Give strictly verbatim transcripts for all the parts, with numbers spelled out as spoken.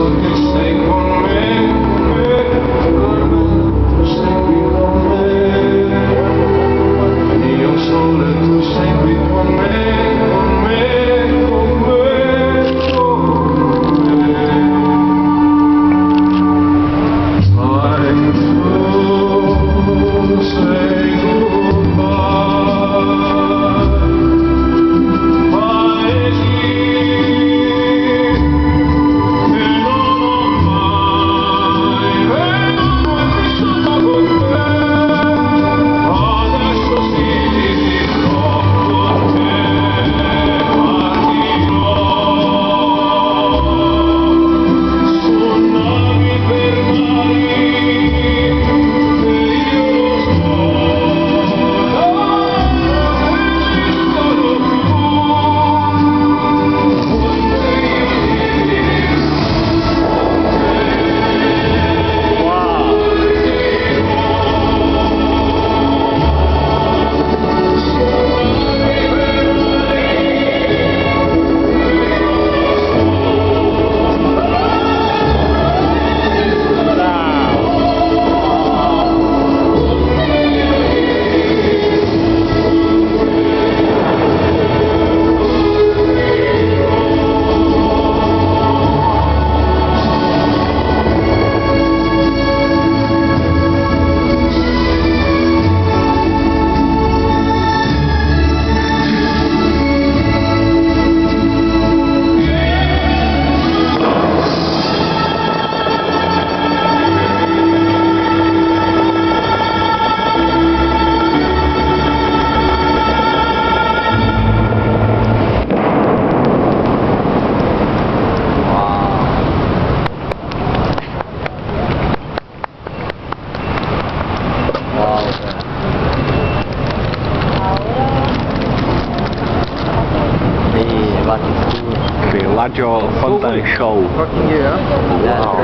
Bellagio Fountain Show. Fucking yeah. Wow.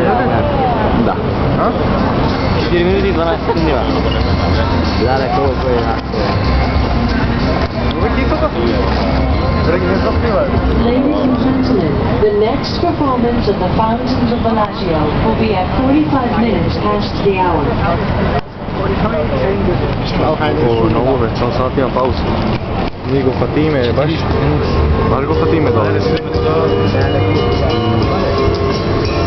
Da. Ha? čtyři minuty dvanáct sekund. Zárek toho je nějaké. Ladies and gentlemen, the next performance of the Fountains of Bellagio will be at forty-five minutes past the hour. Oh no, već sam sad imam pauzu. Nigo Fatime, baš, baš go Fatime dole.